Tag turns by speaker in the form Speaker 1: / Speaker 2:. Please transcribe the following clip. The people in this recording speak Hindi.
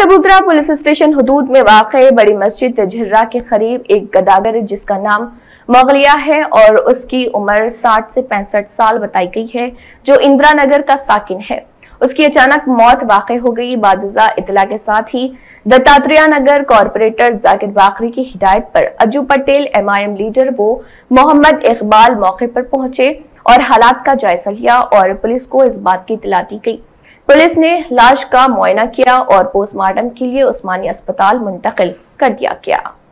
Speaker 1: कबूतरा पुलिस स्टेशन हुदूद में वाक़ई बड़ी मस्जिद झिर्रा के करीब एक गदागर जिसका नाम मोगलिया है और उसकी उम्र 60 से 65 साल बताई गई है, जो इंदिरा नगर का साकिन है, उसकी अचानक मौत वाक़ई हो गई। बादजा इतला के साथ ही दत्तात्रेय नगर कॉर्पोरेटर जाकिर बाकरी की हिदायत पर अज्जू पटेल MIM लीडर वो मोहम्मद इकबाल मौके पर पहुंचे और हालात का जायजा लिया और पुलिस को इस बात की इत्तला दी गई। पुलिस ने लाश का मुआयना किया और पोस्टमार्टम के लिए उस्मानिया अस्पताल मुंतकिल कर दिया गया।